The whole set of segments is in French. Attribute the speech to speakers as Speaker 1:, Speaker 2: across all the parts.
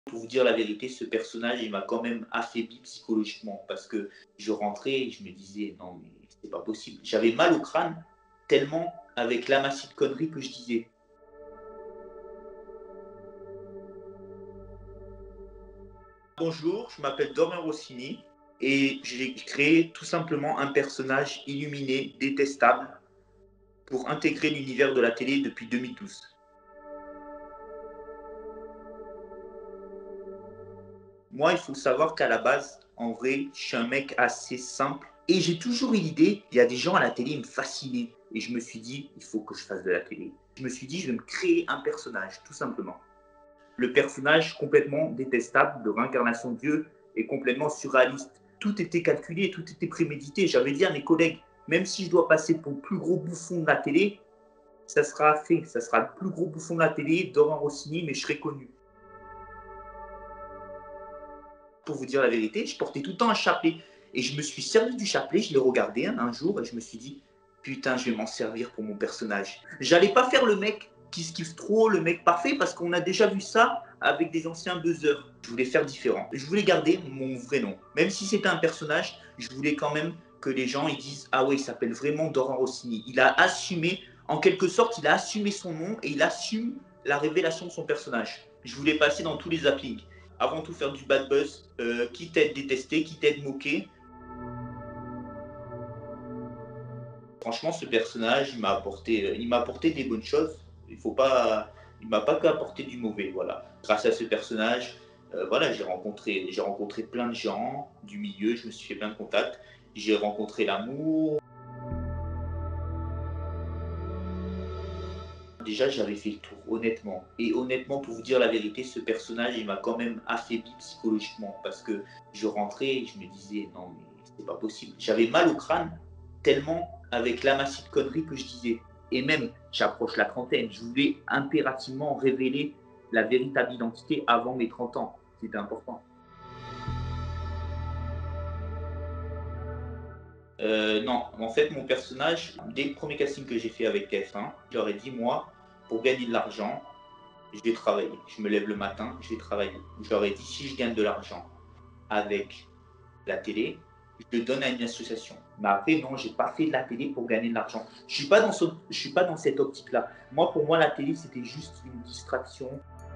Speaker 1: Pour vous dire la vérité, ce personnage, il m'a quand même affaibli psychologiquement parce que je rentrais et je me disais: «Non mais c'est pas possible». J'avais mal au crâne tellement avec l'amassis de conneries que je disais. Bonjour, je m'appelle Dorian Rossini et j'ai créé tout simplement un personnage illuminé, détestable, pour intégrer l'univers de la télé depuis 2012. Moi, il faut savoir qu'à la base, en vrai, je suis un mec assez simple et j'ai toujours eu l'idée, il y a des gens à la télé, ils me fascinaient. Et je me suis dit, il faut que je fasse de la télé. Je me suis dit, je vais me créer un personnage, tout simplement. Le personnage complètement détestable de réincarnation de Dieu est complètement surréaliste. Tout était calculé, tout était prémédité. J'avais dit à mes collègues, même si je dois passer pour le plus gros bouffon de la télé, ça sera fait. Ça sera le plus gros bouffon de la télé, Dorian Rossini, mais je serai connu. Pour vous dire la vérité, je portais tout le temps un chapelet. Et je me suis servi du chapelet, je l'ai regardé un jour et je me suis dit, putain, je vais m'en servir pour mon personnage. J'allais pas faire le mec qui se kiffe trop, le mec parfait, parce qu'on a déjà vu ça avec des anciens buzzers. Je voulais faire différent. Je voulais garder mon vrai nom. Même si c'était un personnage, je voulais quand même que les gens ils disent, ah ouais, il s'appelle vraiment Dorian Rossini. Il a assumé, en quelque sorte, il a assumé son nom et il assume la révélation de son personnage. Je voulais passer dans tous les applis. Avant tout faire du bad buzz, quitte à être détesté, quitte à être moqué. Franchement, ce personnage, il m'a apporté des bonnes choses. Il faut pas, il m'a pas qu'apporté du mauvais, voilà. Grâce à ce personnage, voilà, j'ai rencontré plein de gens du milieu, je me suis fait plein de contacts, j'ai rencontré l'amour. Déjà, j'avais fait le tour, honnêtement. Et honnêtement, pour vous dire la vérité, ce personnage, il m'a quand même affaibli psychologiquement parce que je rentrais et je me disais, non, mais c'est pas possible. J'avais mal au crâne tellement avec l'amassis de conneries que je disais. Et même, j'approche la trentaine, je voulais impérativement révéler la véritable identité avant mes 30 ans. C'était important. Non, en fait, mon personnage, dès le premier casting que j'ai fait avec TF1, je leur ai dit, moi, pour gagner de l'argent, je vais travailler. Je me lève le matin, je vais travailler. Je leur ai dit, si je gagne de l'argent avec la télé, je le donne à une association. Mais après, non, j'ai pas fait de la télé pour gagner de l'argent. Je suis pas dans cette optique-là. Moi, pour moi, la télé, c'était juste une distraction.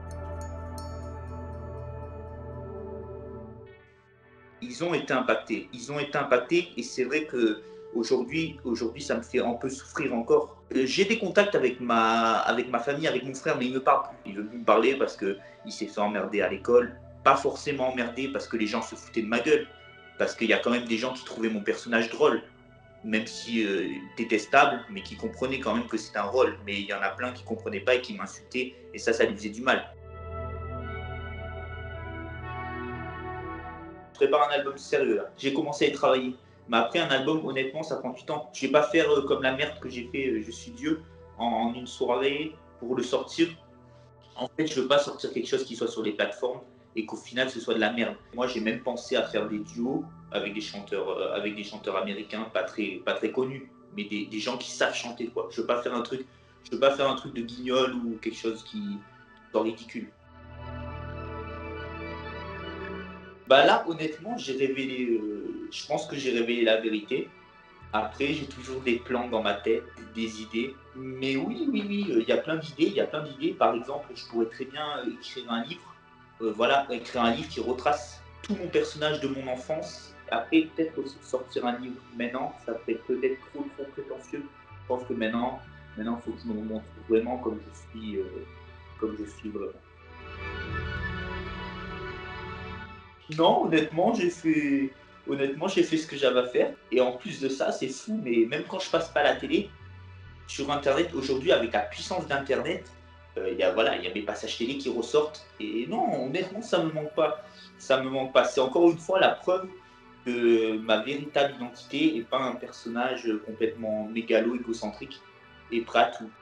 Speaker 1: Ils ont été impactés. Ils ont été impactés et c'est vrai que aujourd'hui, ça me fait un peu souffrir encore. J'ai des contacts avec ma famille, avec mon frère, mais il ne me parle plus. Il veut plus me parler parce qu'il s'est fait emmerder à l'école. Pas forcément emmerder parce que les gens se foutaient de ma gueule. Parce qu'il y a quand même des gens qui trouvaient mon personnage drôle, même si détestable, mais qui comprenaient quand même que c'est un rôle. Mais il y en a plein qui ne comprenaient pas et qui m'insultaient, et ça lui faisait du mal. Je prépare un album sérieux là. J'ai commencé à y travailler. Mais après, un album, honnêtement, ça prend du temps. Je vais pas faire comme la merde que j'ai fait, Je suis Dieu, en une soirée pour le sortir. En fait, je veux pas sortir quelque chose qui soit sur les plateformes et qu'au final, ce soit de la merde. Moi, j'ai même pensé à faire des duos avec des chanteurs américains pas très connus, mais des gens qui savent chanter, quoi. Je veux pas faire un truc de guignol ou quelque chose qui soit ridicule. Bah là, honnêtement, je pense que j'ai révélé la vérité. Après, j'ai toujours des plans dans ma tête, des idées. Mais oui, il y a plein d'idées, il y a plein d'idées. Par exemple, je pourrais très bien écrire un livre. Voilà, écrire un livre qui retrace tout mon personnage de mon enfance. Après, peut-être aussi sortir un livre maintenant, ça fait peut-être trop prétentieux. Je pense que maintenant, il faut que je me montre vraiment comme je suis vraiment. Non, honnêtement, j'ai fait ce que j'avais à faire. Et en plus de ça, c'est fou, mais même quand je passe pas à la télé, sur Internet, aujourd'hui, avec la puissance d'Internet, il y a mes passages télé qui ressortent. Et non, honnêtement, ça me manque pas. Ça me manque pas. C'est encore une fois la preuve que ma véritable identité n'est pas un personnage complètement mégalo, égocentrique et prêt à tout.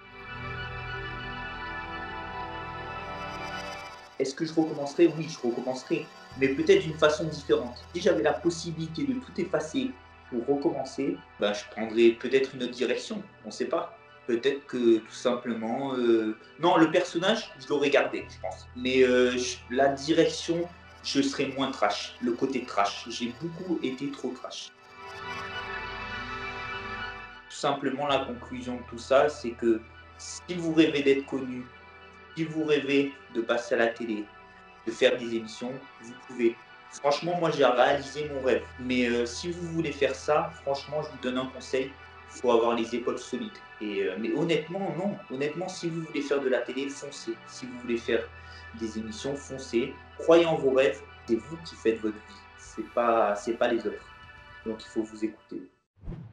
Speaker 1: Est-ce que je recommencerai? Oui, je recommencerai, mais peut-être d'une façon différente. Si j'avais la possibilité de tout effacer pour recommencer, ben, je prendrais peut-être une autre direction, on ne sait pas. Peut-être que tout simplement, non, le personnage, je l'aurais gardé, je pense. Mais la direction, je serais moins trash. Le côté trash, j'ai beaucoup été trop trash. Tout simplement, la conclusion de tout ça, c'est que si vous rêvez d'être connu, si vous rêvez de passer à la télé, de faire des émissions, vous pouvez. Franchement, moi, j'ai réalisé mon rêve. Mais si vous voulez faire ça, franchement, je vous donne un conseil, il faut avoir les épaules solides. Mais honnêtement, non. Honnêtement, si vous voulez faire de la télé, foncez. Si vous voulez faire des émissions, foncez. Croyez en vos rêves. C'est vous qui faites votre vie. C'est pas les autres. Donc, il faut vous écouter.